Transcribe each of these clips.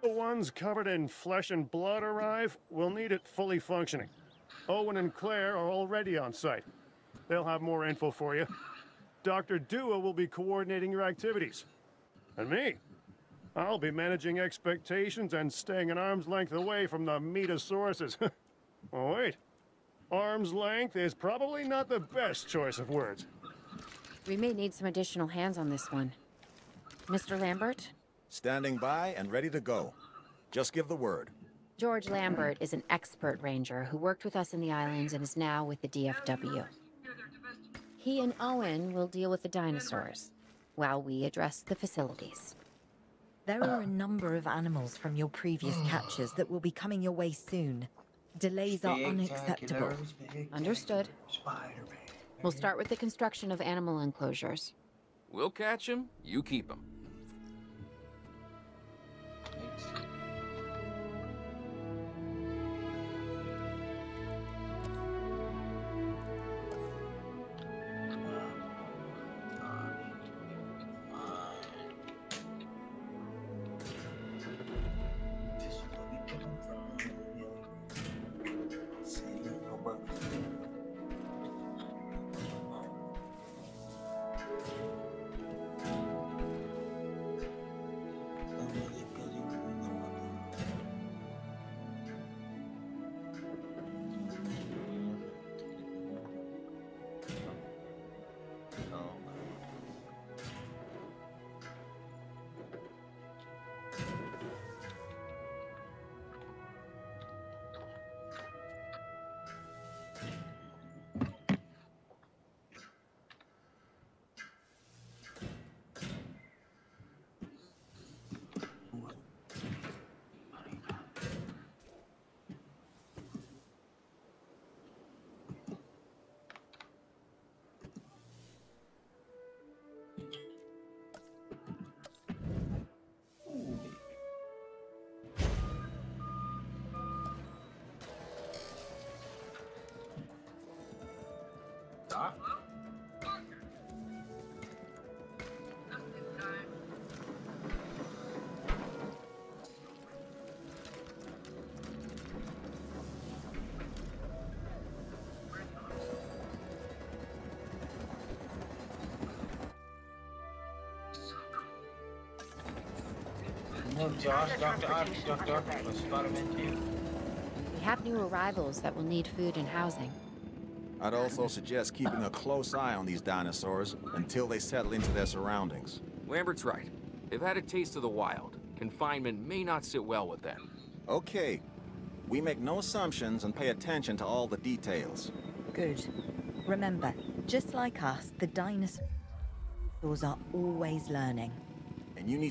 The ones covered in flesh and blood arrive, we'll need it fully functioning. Owen and Claire are already on site. They'll have more info for you. Dr. Dua will be coordinating your activities. And me, I'll be managing expectations and staying an arm's length away from the Metosauruses. Oh, wait. Arm's length is probably not the best choice of words. We may need some additional hands on this one. Mr. Lambert? Standing by and ready to go. Just give the word. George Lambert is an expert ranger who worked with us in the islands and is now with the DFW. He and Owen will deal with the dinosaurs, while we address the facilities. There are a number of animals from your previous catches that will be coming your way soon. Delays are unacceptable. Understood. We'll start with the construction of animal enclosures. We'll catch him, you keep him. No, Josh, Dr. Spider-Man too. We have new arrivals that will need food and housing. I'd also suggest keeping a close eye on these dinosaurs until they settle into their surroundings. Lambert's right. They've had a taste of the wild. Confinement may not sit well with them. Okay. We make no assumptions and pay attention to all the details. Good. Remember, just like us, the dinosaurs are always learning. And you need...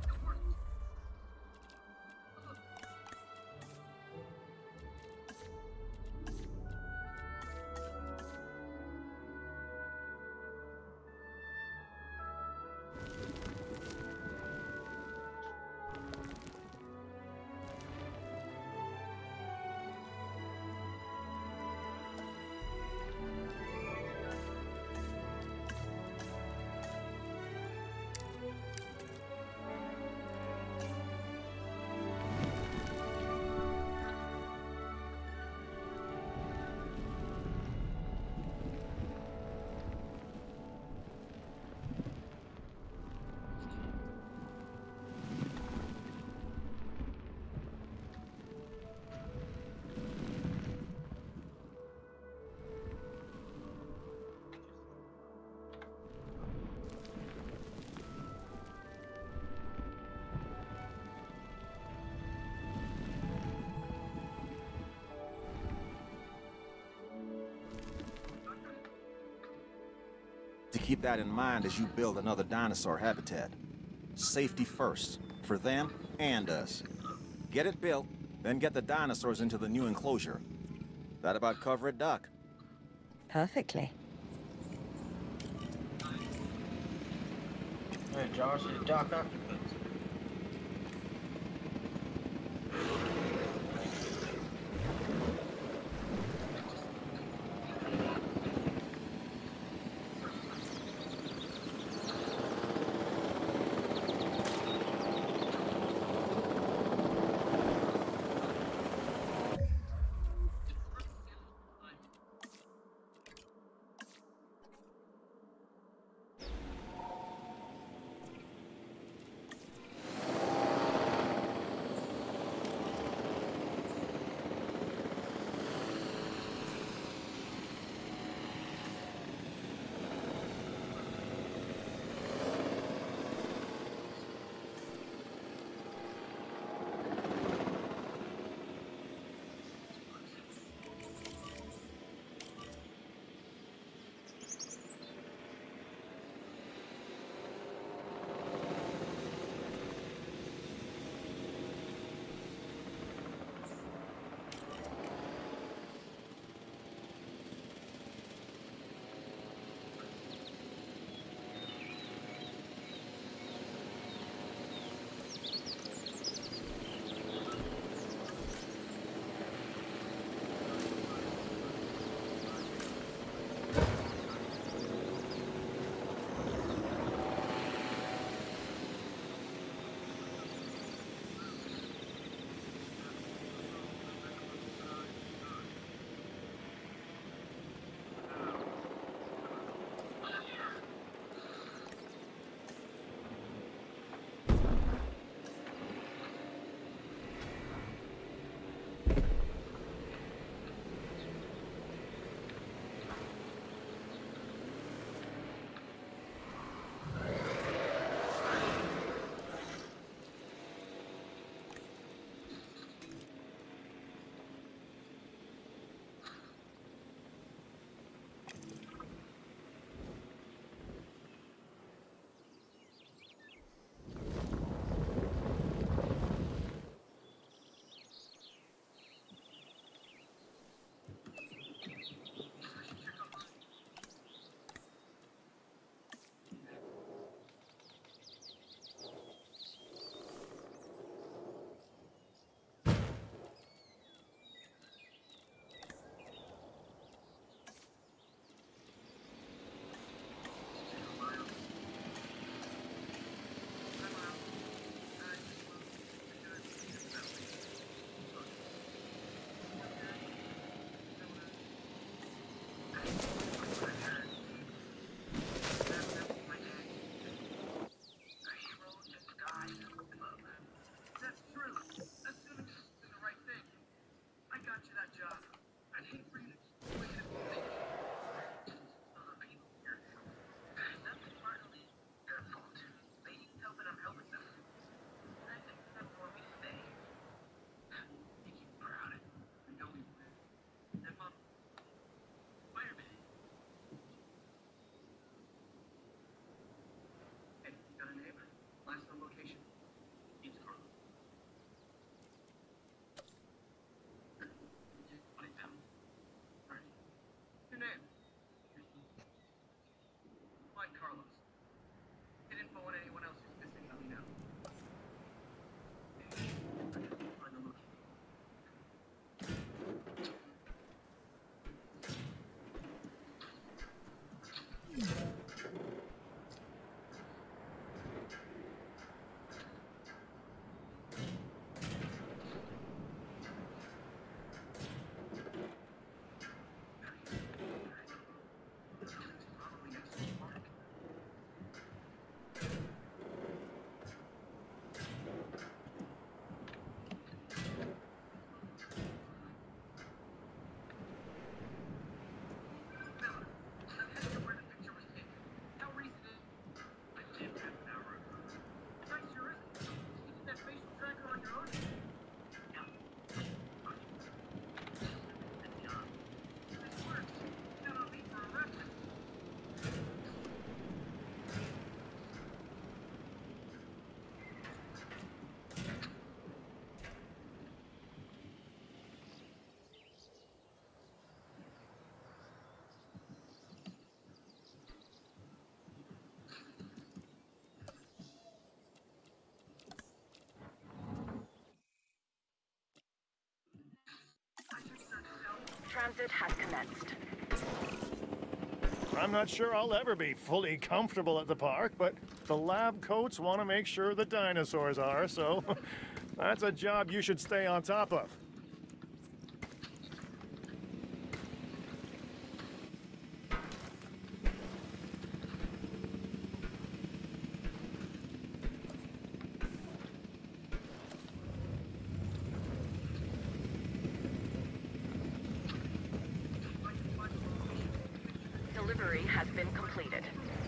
To keep that in mind as you build another dinosaur habitat. Safety first, for them and us. Get it built, then get the dinosaurs into the new enclosure. That about cover it, Doc? Perfectly. Hey, Josh, is Doc Octopus. Transit has commenced. I'm not sure I'll ever be fully comfortable at the park, but the lab coats want to make sure the dinosaurs are, so that's a job you should stay on top of. Delivery has been completed.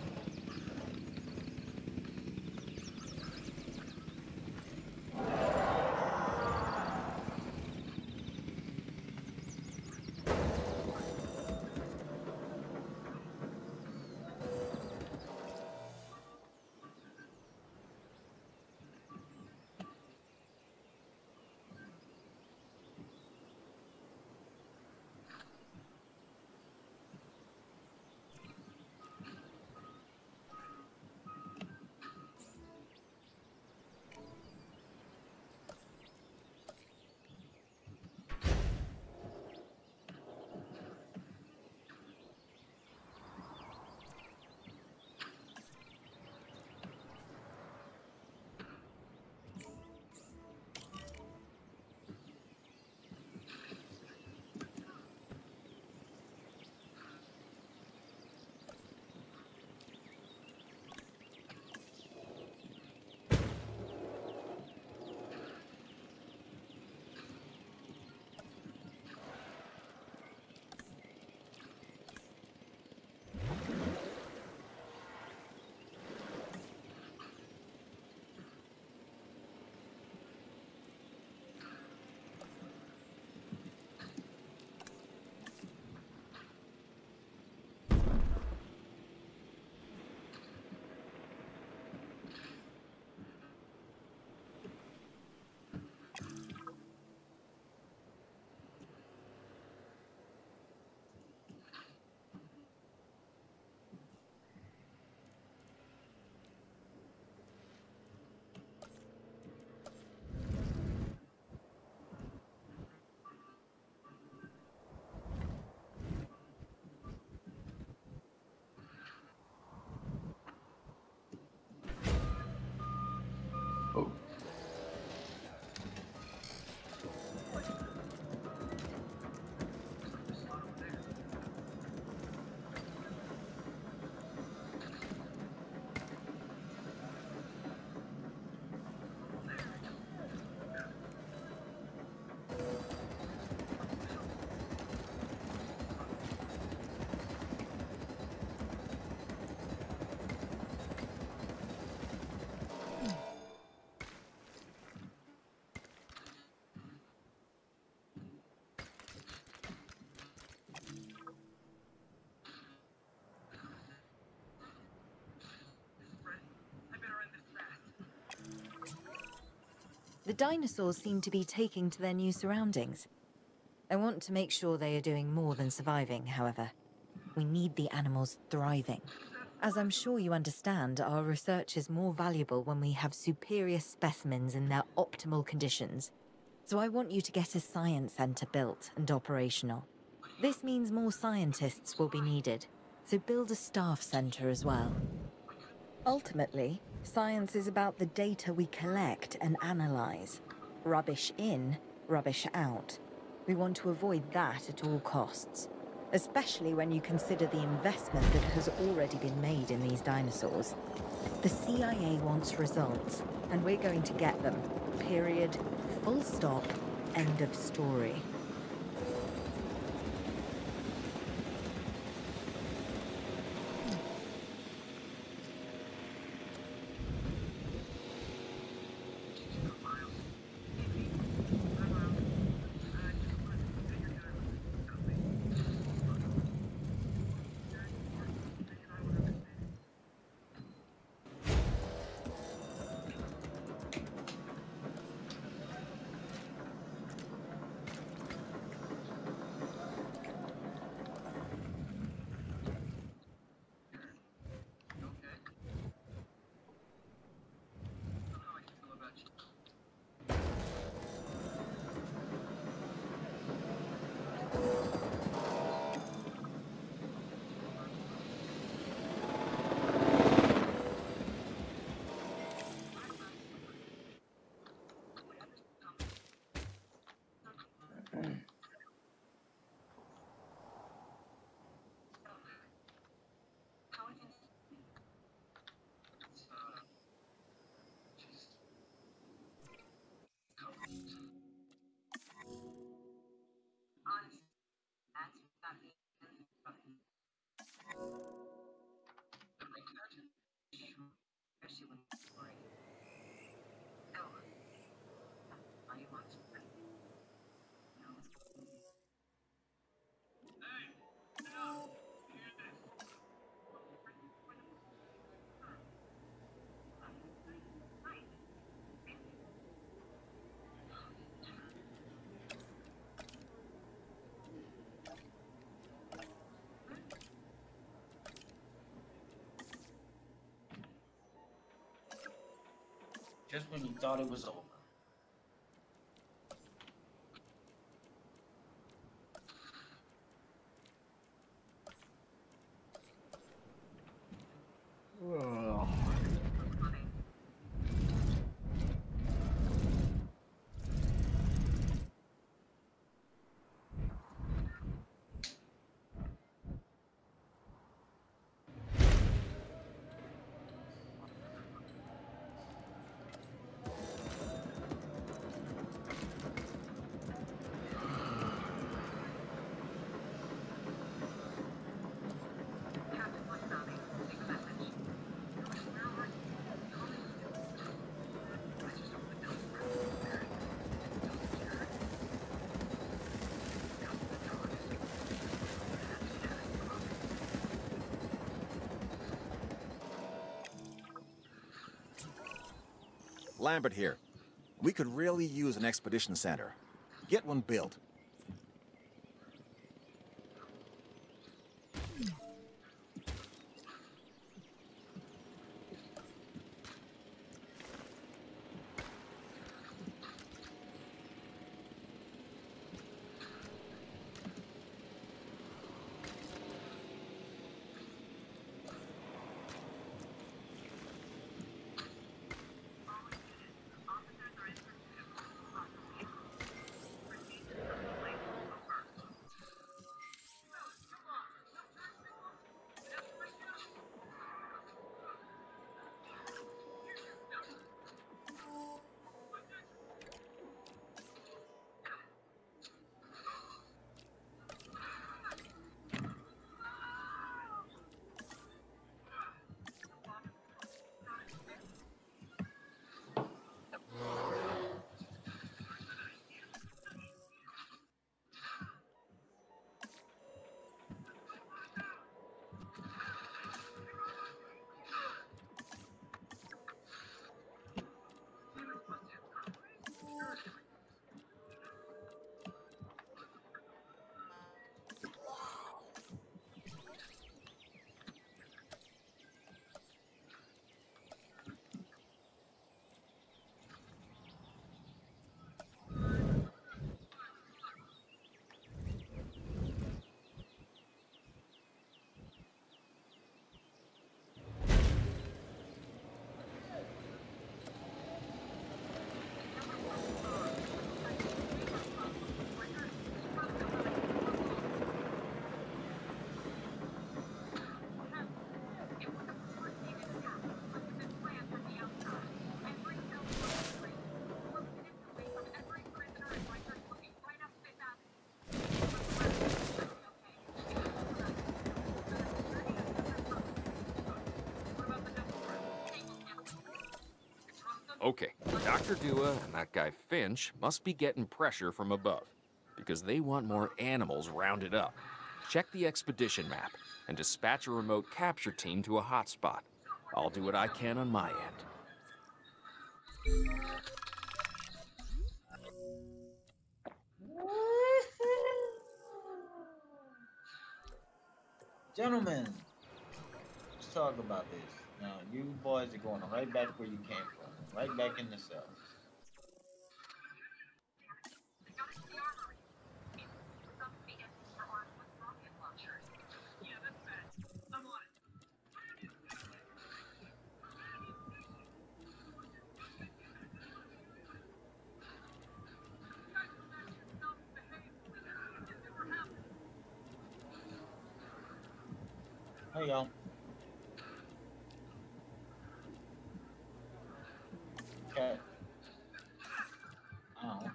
The dinosaurs seem to be taking to their new surroundings. I want to make sure they are doing more than surviving, however. We need the animals thriving. As I'm sure you understand, our research is more valuable when we have superior specimens in their optimal conditions. So I want you to get a science center built and operational. This means more scientists will be needed, so build a staff center as well. Ultimately, science is about the data we collect and analyze. Rubbish in, rubbish out. We want to avoid that at all costs, especially when you consider the investment that has already been made in these dinosaurs. The CIA wants results, and we're going to get them. Period. Full stop. End of story. Just when you thought it was over. Lambert here. We could really use an expedition center. Get one built. Okay, Dr. Dua and that guy Finch must be getting pressure from above, because they want more animals rounded up. Check the expedition map and dispatch a remote capture team to a hotspot. I'll do what I can on my end. Gentlemen, let's talk about this. Now, you boys are going right back where you came from, right back in the cells. Hey, y'all. Okay. Oh.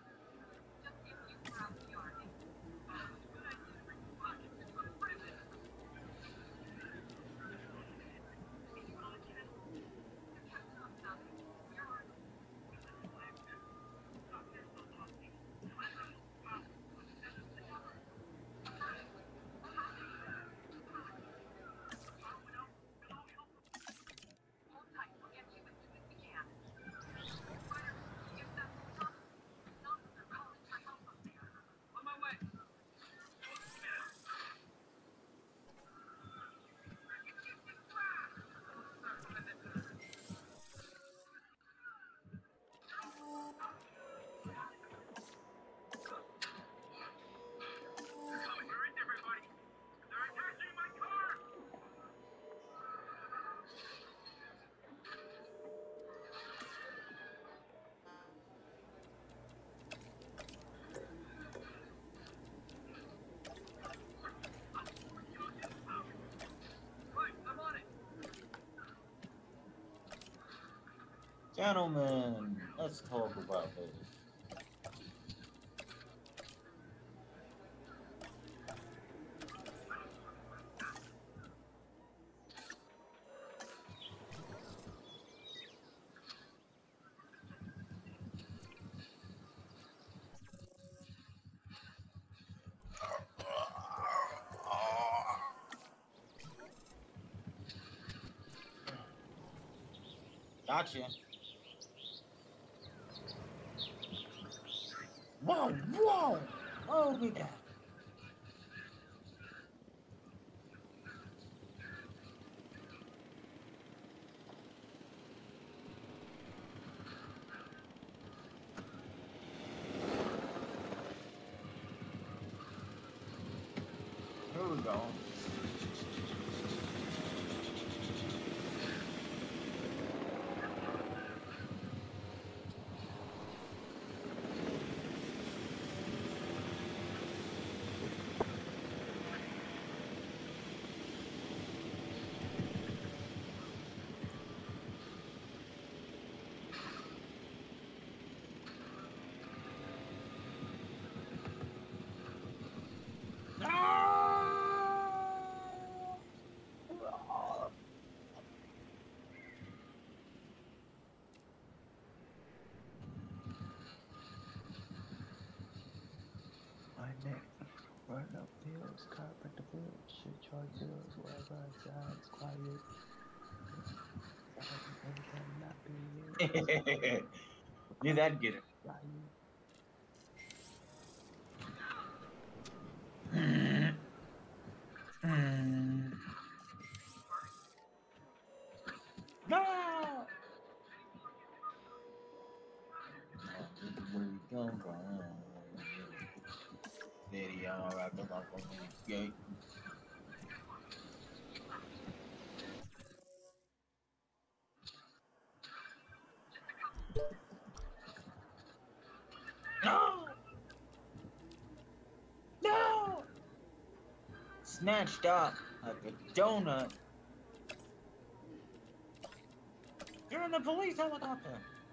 Gentlemen, let's talk about this. Gotcha. Whoa, whoa! Oh, we got. Here we go. My neck, run up hills, carpet the field, shit charge bills, wherever I die, it's quiet. Every time not be You that get it. lying. No! This is where we come from. Daddy, I'm right back on the gate. No! No! Snatched up like a donut. You're in the police helicopter.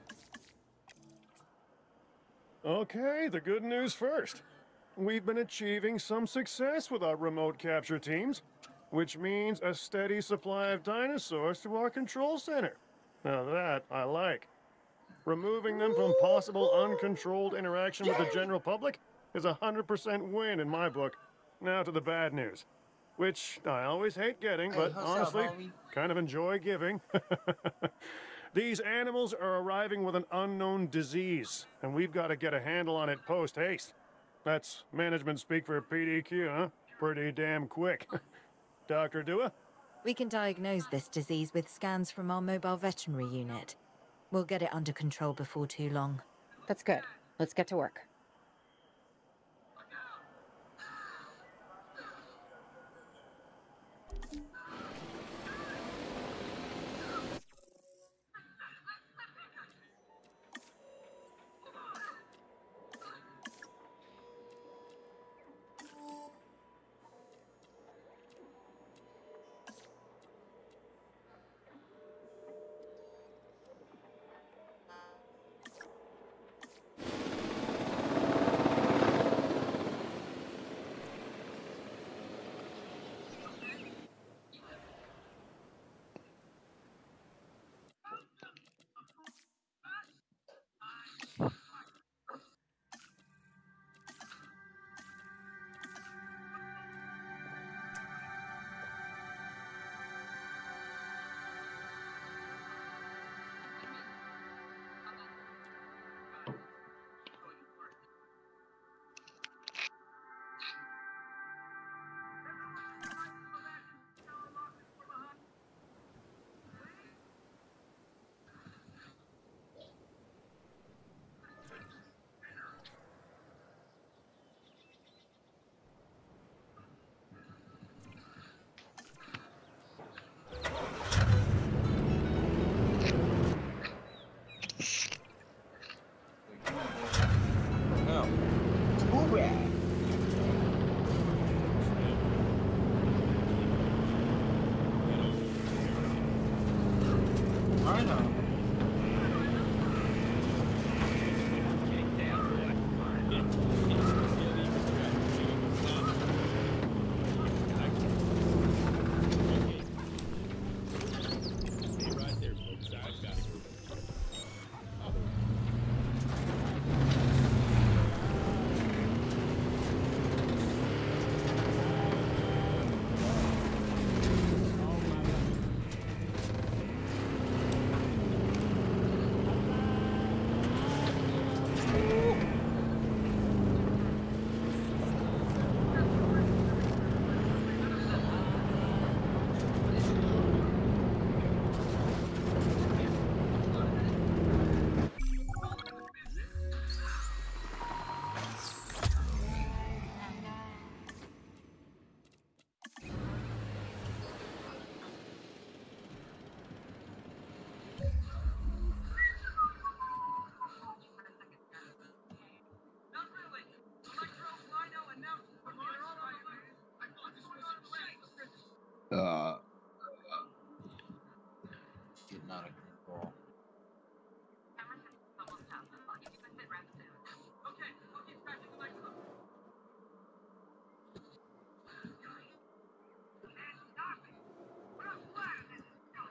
Okay, the good news first. We've been achieving some success with our remote capture teams, which means a steady supply of dinosaurs to our control center. Now that I like. Removing them from possible uncontrolled interaction with the general public is a 100% win in my book. Now to the bad news, which I always hate getting, but what's up, honestly, homie? kind of enjoy giving. These animals are arriving with an unknown disease, and we've got to get a handle on it post-haste. That's management speak for PDQ, huh? Pretty damn quick. Dr. Dua? We can diagnose this disease with scans from our mobile veterinary unit. We'll get it under control before too long. That's good. Let's get to work.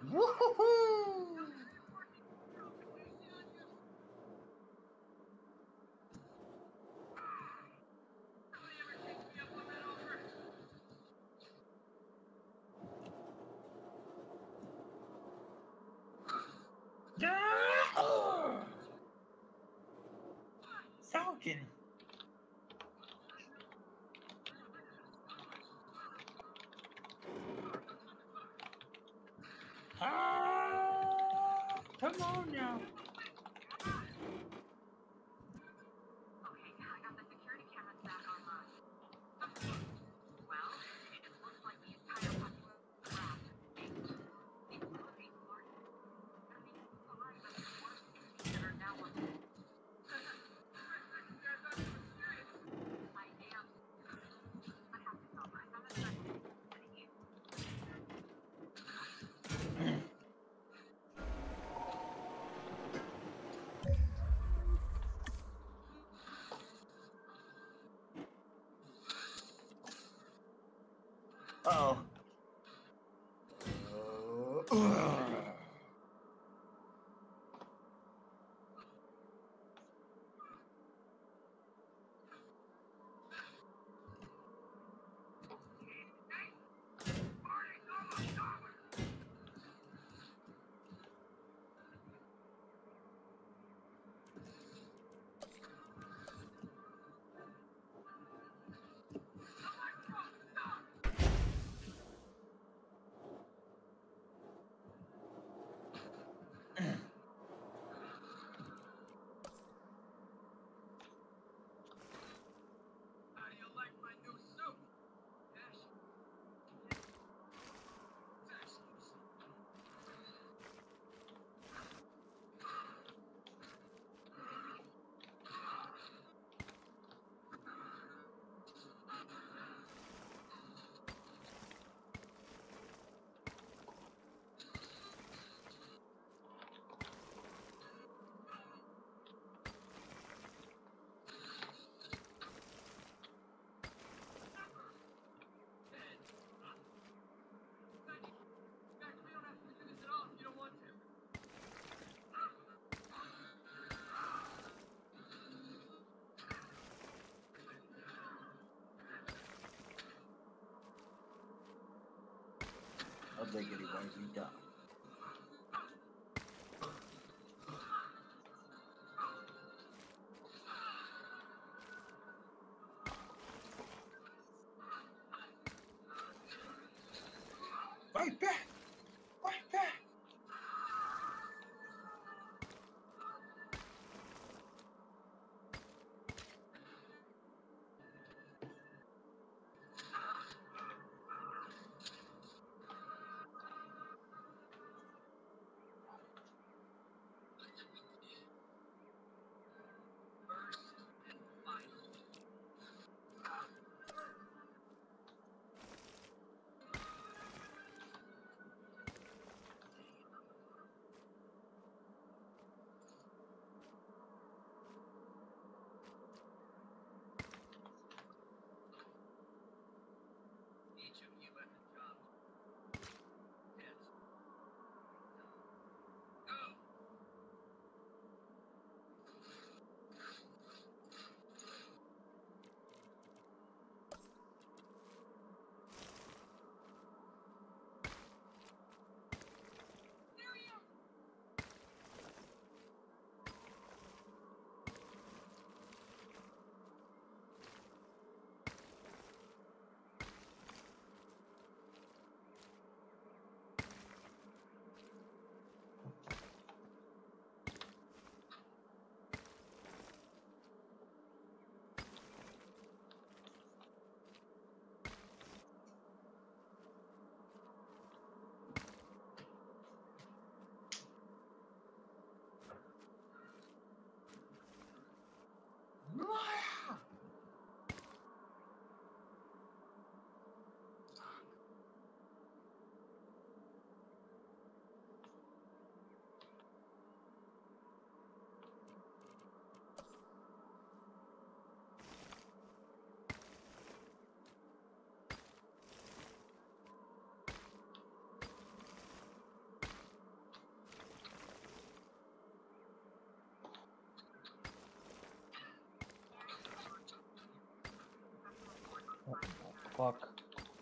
Woohoo! Yeah! Falcon. Ah, come on now. Uh-oh. I'll take it once we done. Right back! Right back! fuck?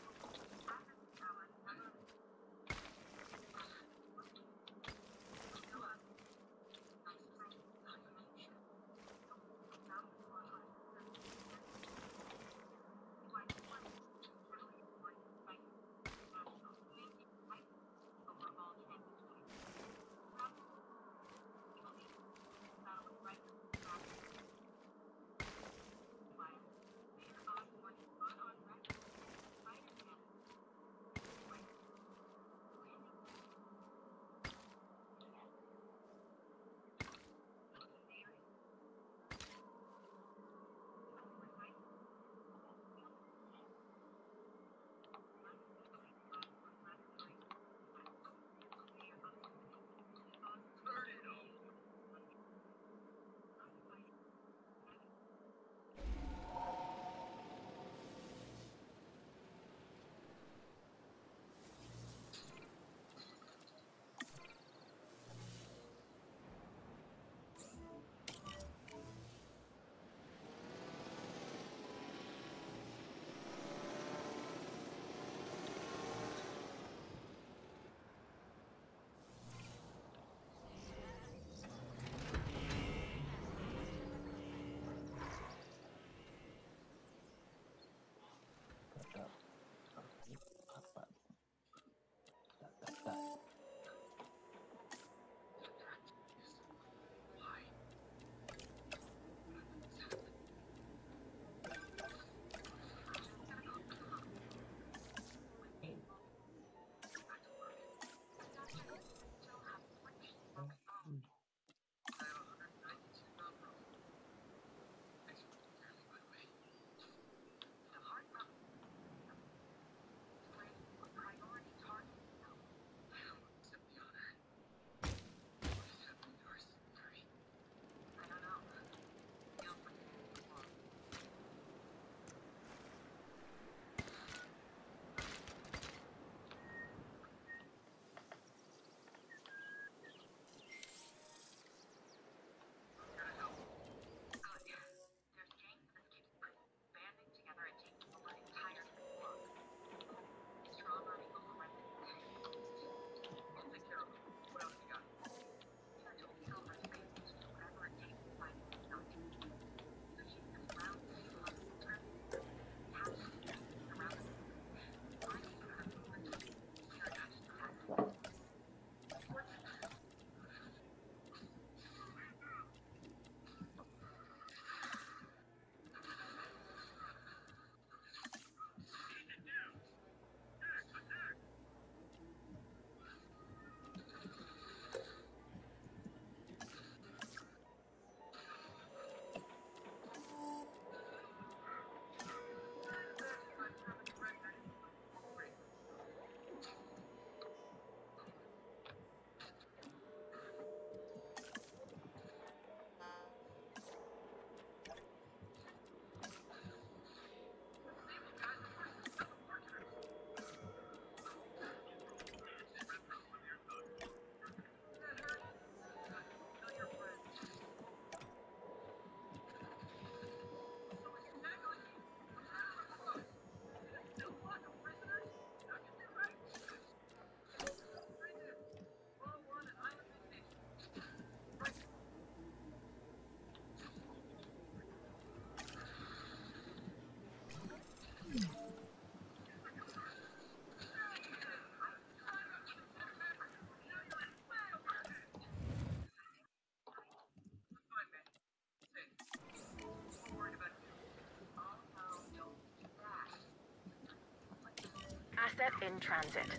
Asset in transit.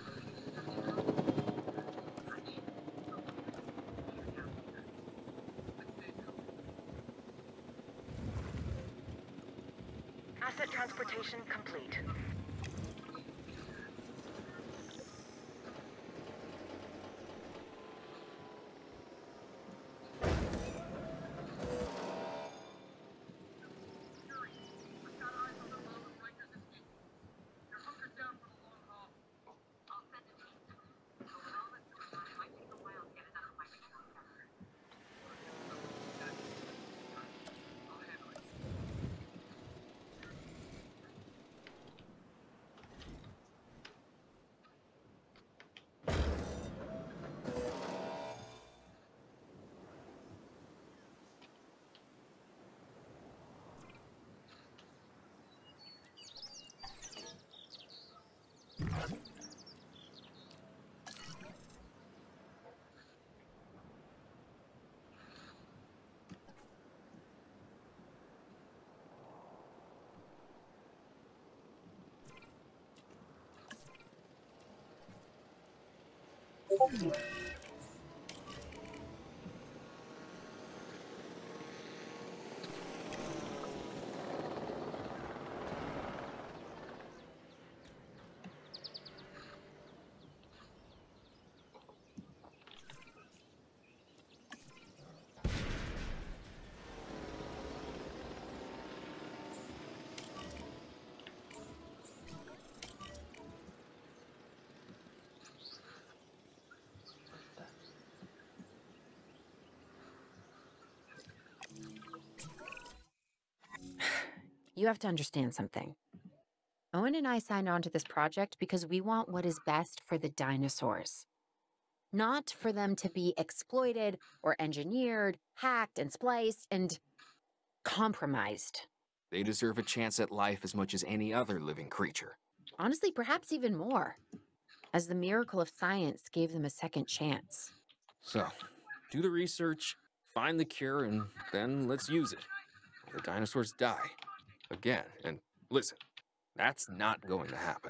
Asset transportation complete. You have to understand something. Owen and I signed on to this project because we want what is best for the dinosaurs. Not for them to be exploited or engineered, hacked and spliced and compromised. They deserve a chance at life as much as any other living creature. Honestly, perhaps even more, as the miracle of science gave them a second chance. So, do the research, find the cure, and then let's use it. The dinosaurs die. Again. And listen, that's not going to happen.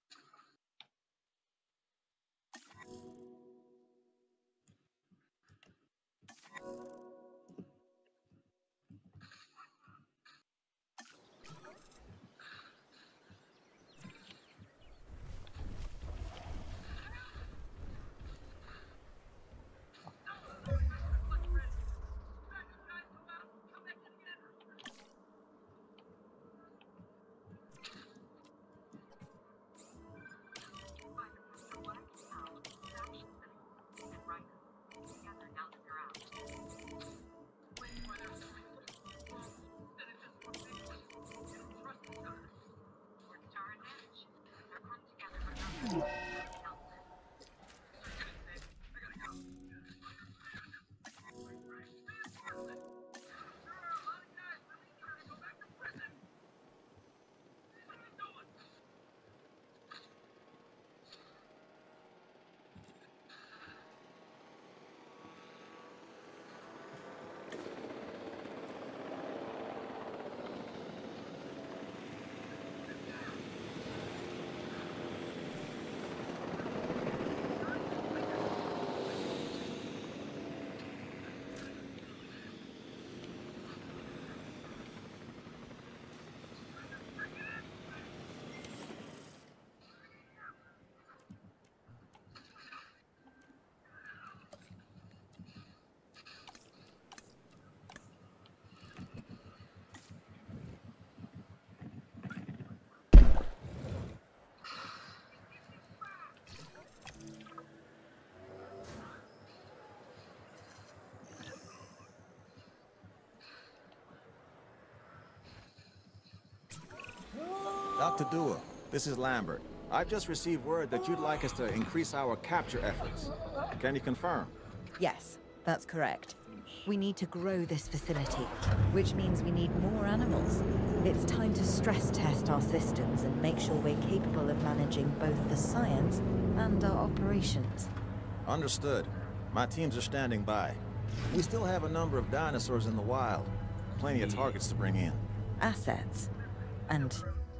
Dr. Dua, this is Lambert. I've just received word that you'd like us to increase our capture efforts. Can you confirm? Yes, that's correct. We need to grow this facility, which means we need more animals. It's time to stress test our systems and make sure we're capable of managing both the science and our operations. Understood. My teams are standing by. We still have a number of dinosaurs in the wild. Plenty of targets to bring in. Assets. And...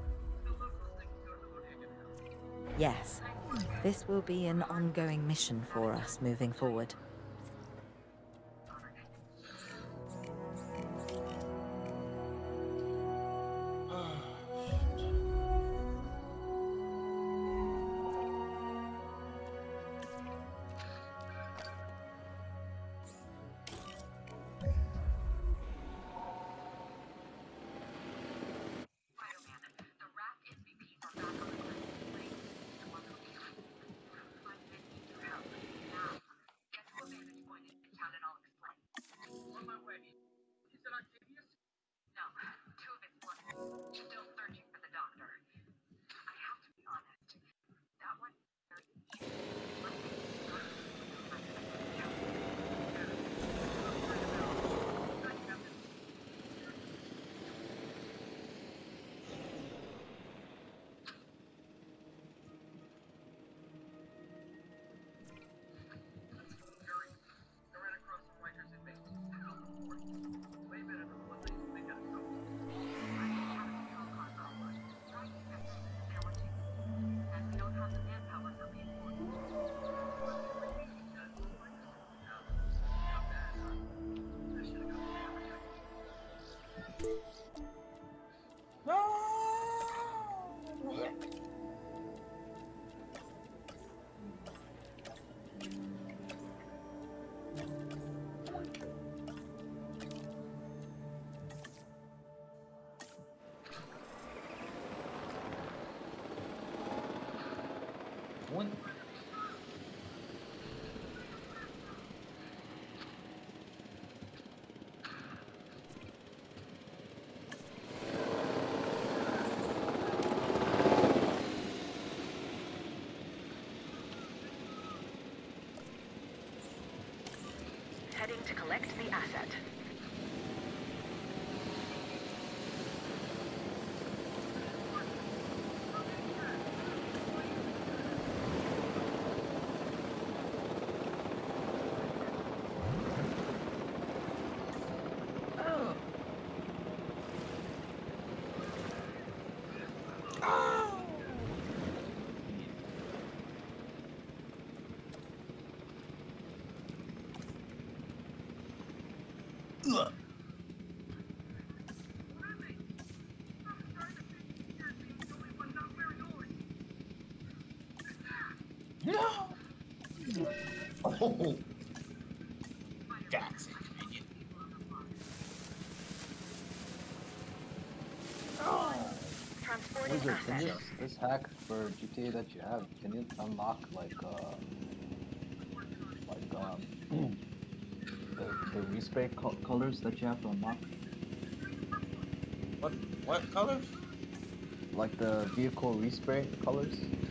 yes, this will be an ongoing mission for us moving forward. asset. No! Oh! That's inconvenient. Oh! Transporting Wizard, can asset. this hack for GTA that you have, can you unlock like the respray colors that you have to unlock? What colors? Like the vehicle respray colors?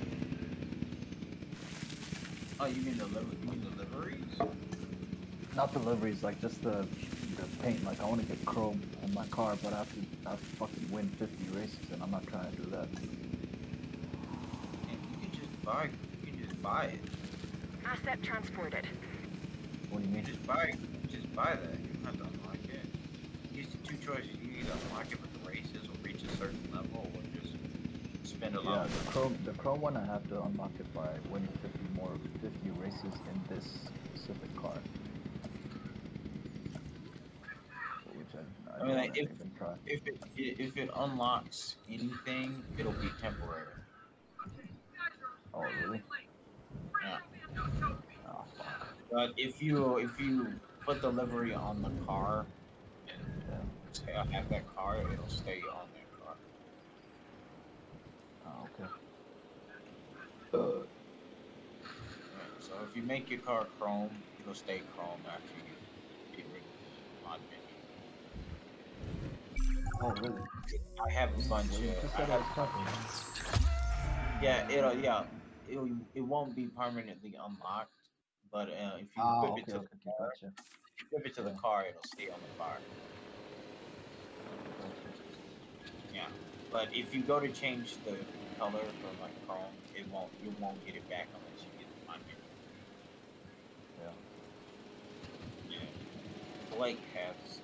Oh, you mean the liveries? Not the liveries, like just the paint. Like I want to get chrome on my car, but I have to fucking win 50 races, and I'm not trying to do that. And you can just buy it. Asset transported. What do you mean? Just buy that. You don't have to unlock it. Here's the two choices. You either unlock it with the races or reach a certain level or just spend a lot Yeah, the chrome one I have to unlock it by winning 50 races in this specific car. Which I I mean, don't like, even try. if it unlocks anything, it'll be temporary. Oh really? Yeah. Oh fuck. But if you put the livery on the car and say I have that car, it'll stay on that car. Oh okay. Right, so if you make your car chrome, it'll stay chrome after you get rid of the mod menu. Oh really? I have a bunch Well, you of. just I said it have, was temporary. it won't be permanently unlocked. But if you Ah equip it okay, to okay, the car, gotcha. equip it to the car, it'll stay on the car. Gotcha. Yeah. But if you go to change the color from like chrome, you won't get it back unless you get the mod menu. Yeah. Yeah. Blake has it.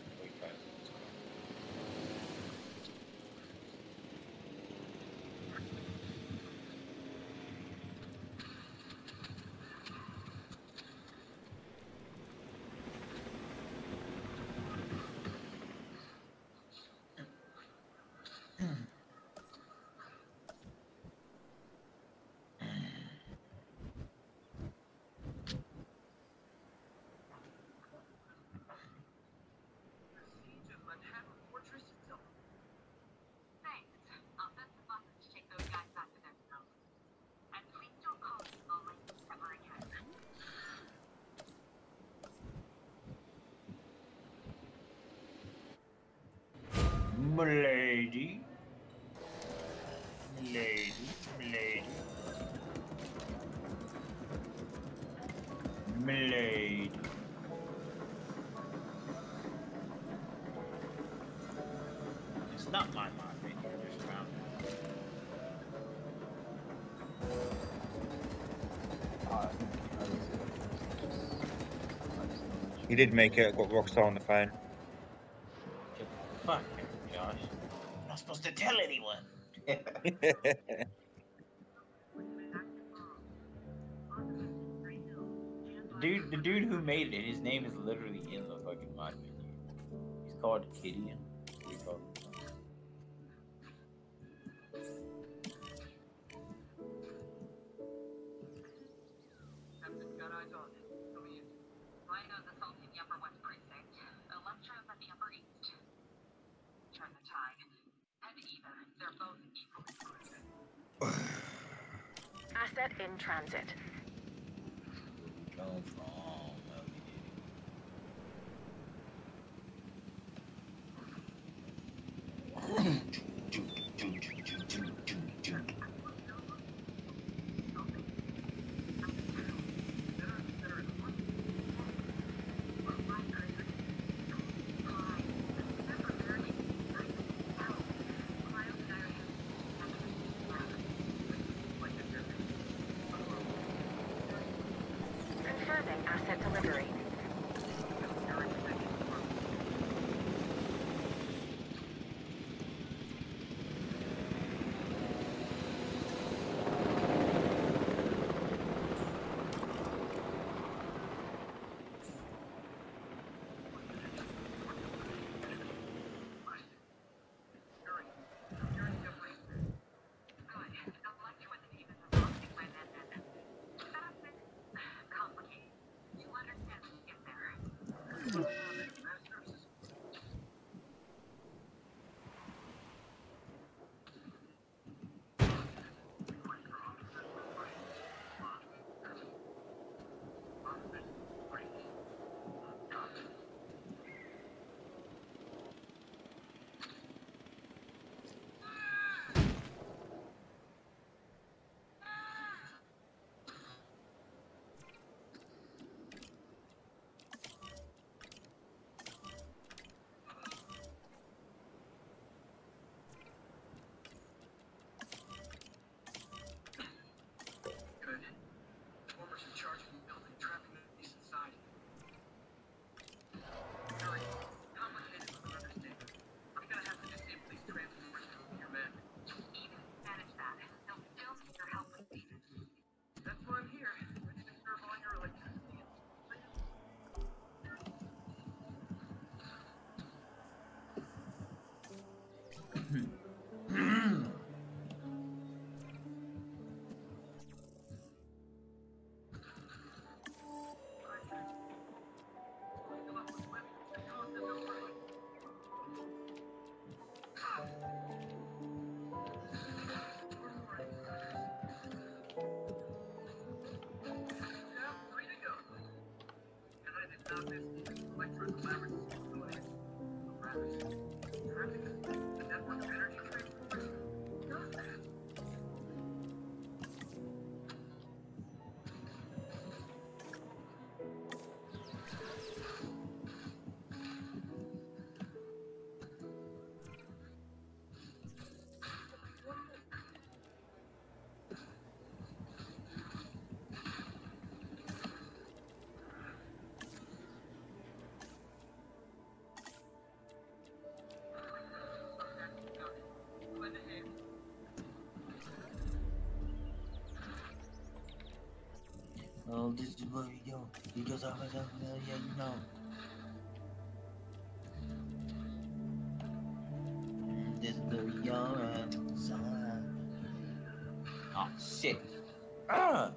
Milady. It's not my mod menu, I just found it. You did make it. Got Rockstar on the phone. Get the fuck out, Josh. I'm not supposed to tell anyone. The dude who made it, his name is literally in the fucking mod menu. He's called Gideon. He's called. Asset in transit. Come from. asset delivery. Oh, this is where we go. He goes off his own, yeah, you know. This is where we go, oh, shit. Ah!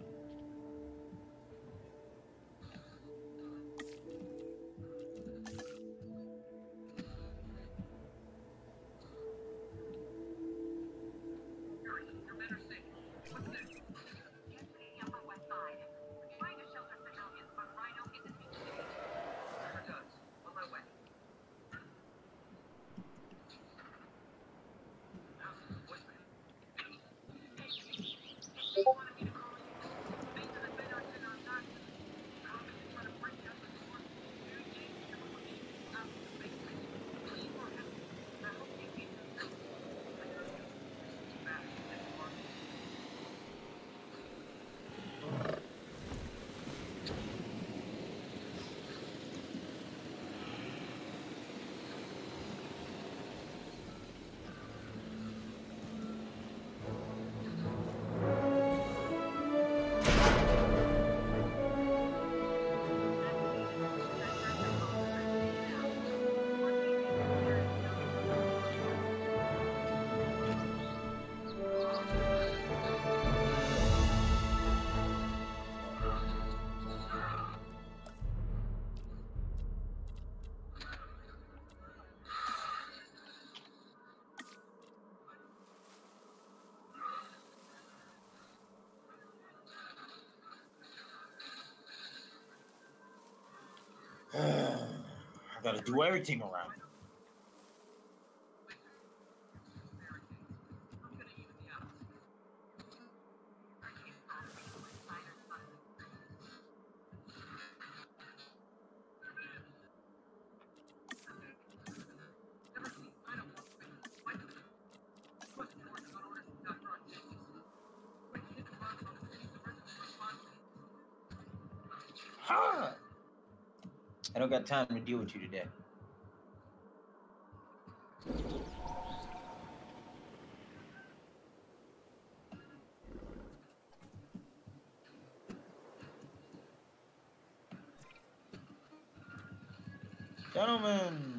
I gotta do everything around. Ha! I don't got time to deal with you today. Gentlemen.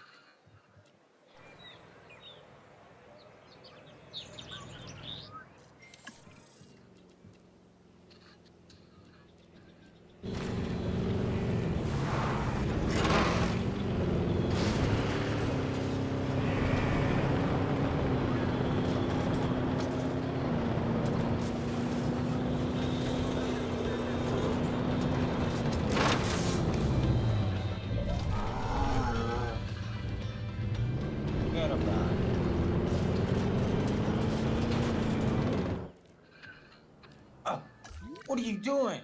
What are you doing?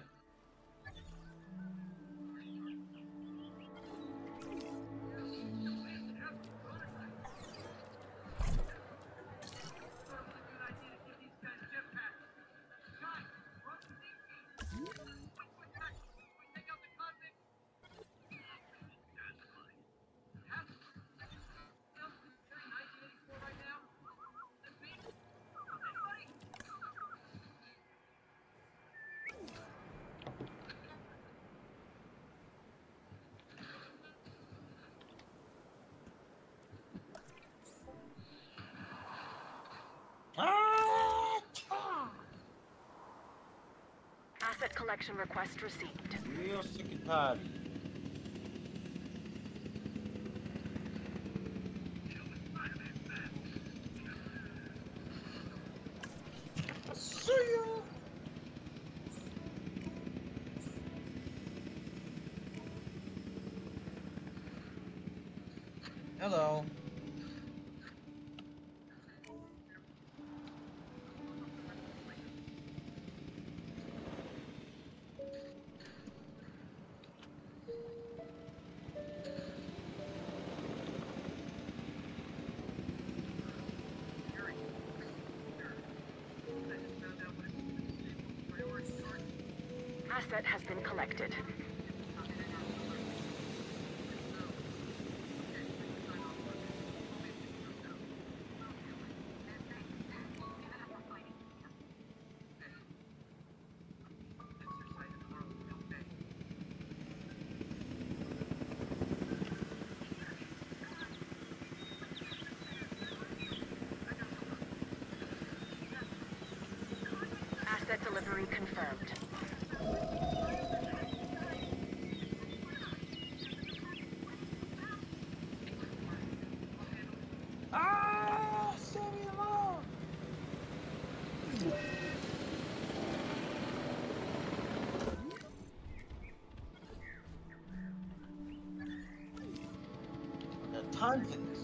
Asset collection request received. Real sick and tired. See ya. Hello. Asset has been collected. Asset delivery confirmed. Time for this.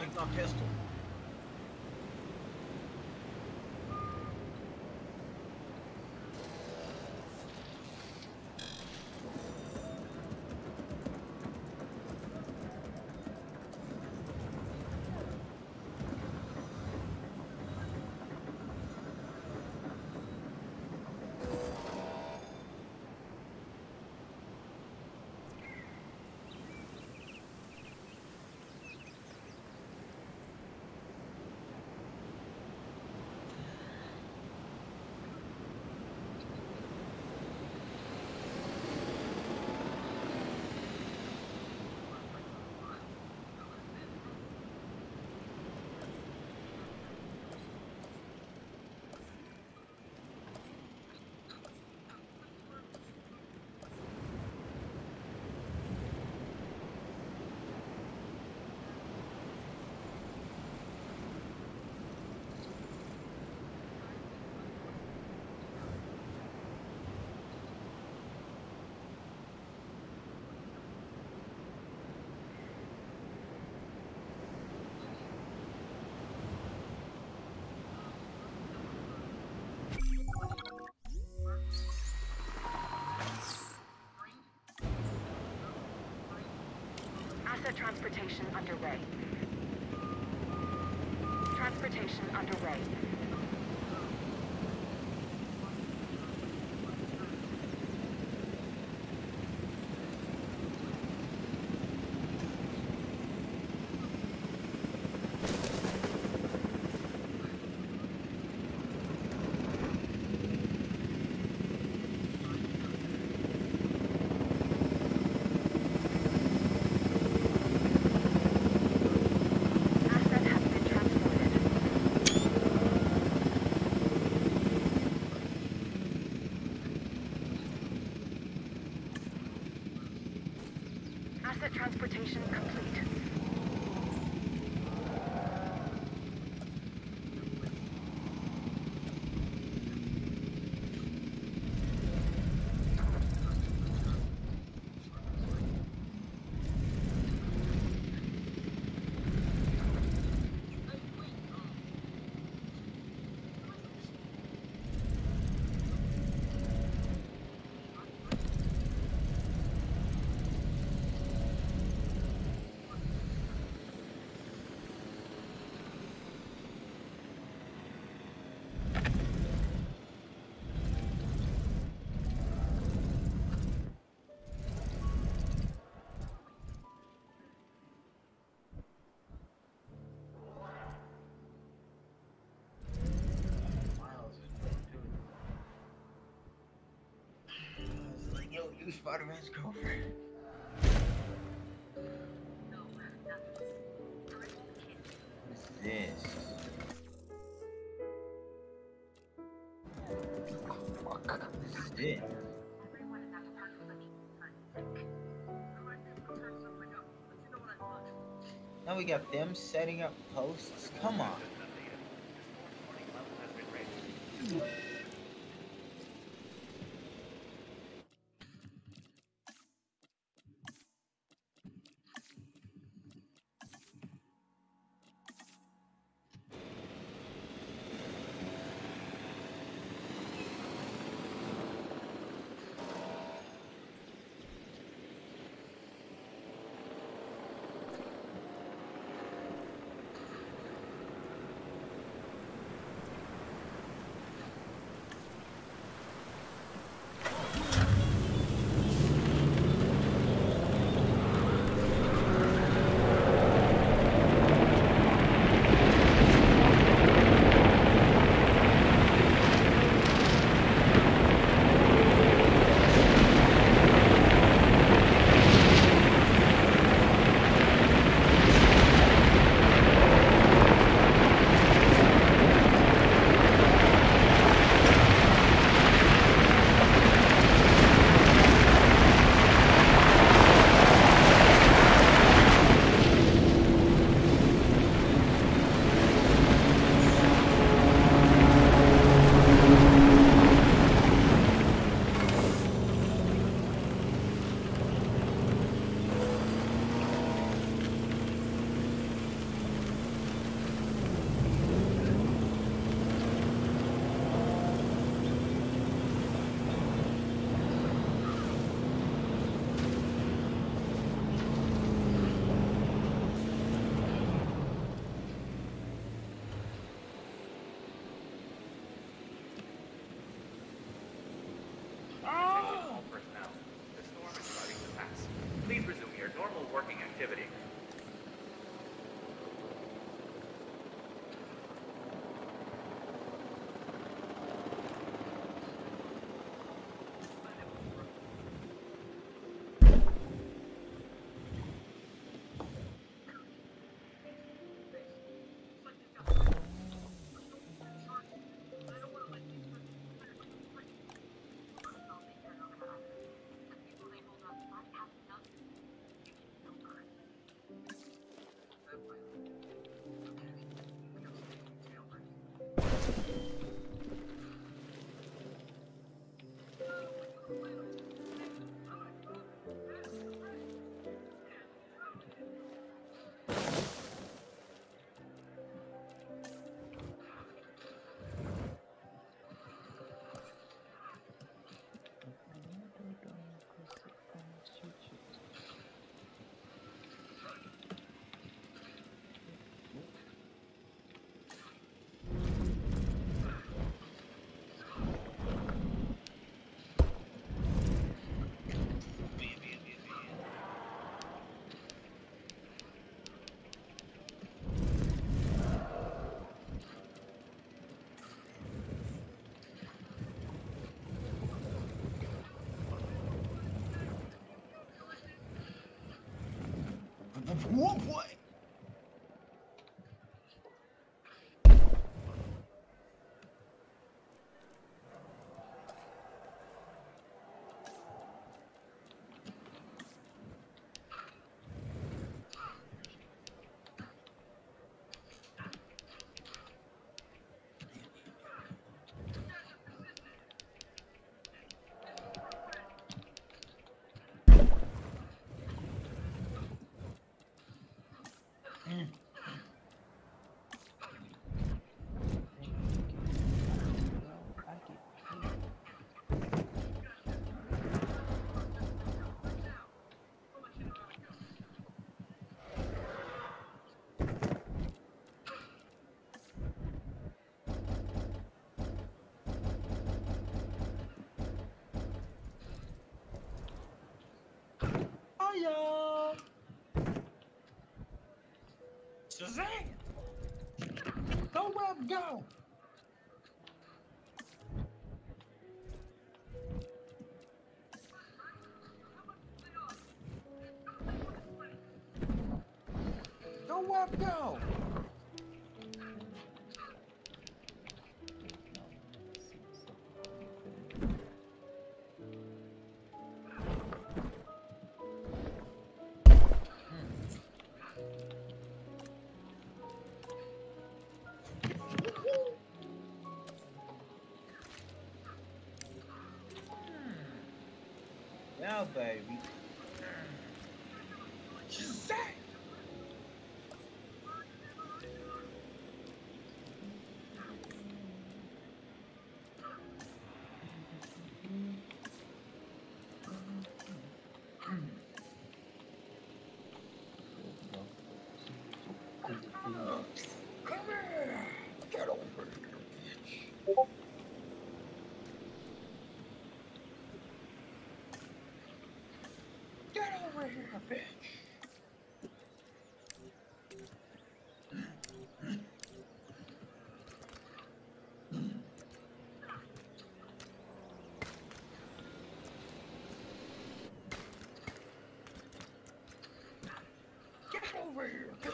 take my pistol. Asset transportation underway. Transportation underway. Asset has been transported. Asset transportation complete. It's like, yo, you Spider-Man's girlfriend. What's this? Fuck. What's this? Now we got them setting up posts? Come on. working activity. Whoa, boy! Hiya! Shazam! Go, Web, go! Go, Web, go! Yeah, baby. Shazam! Come here! Get over here, bitch. Get over here, bitch. Get over here, bitch.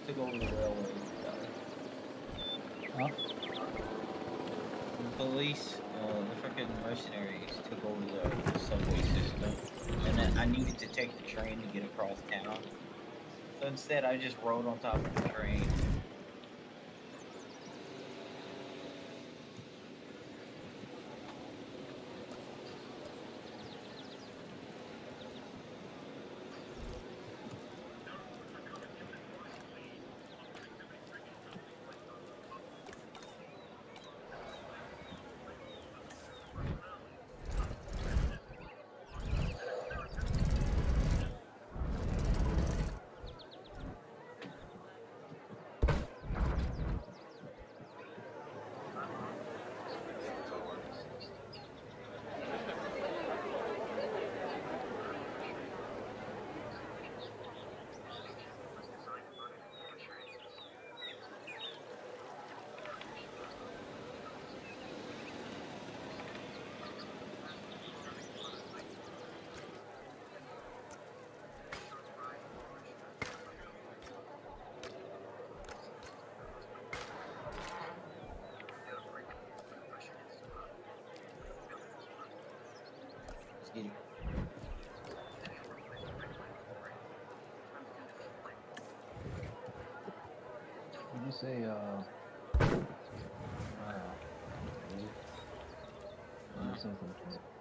took over the railway. Huh? The police, the freaking mercenaries took over the subway system, and then I needed to take the train to get across town. So instead, I just rode on top of the train. Let's get it. Did you say, did you say something?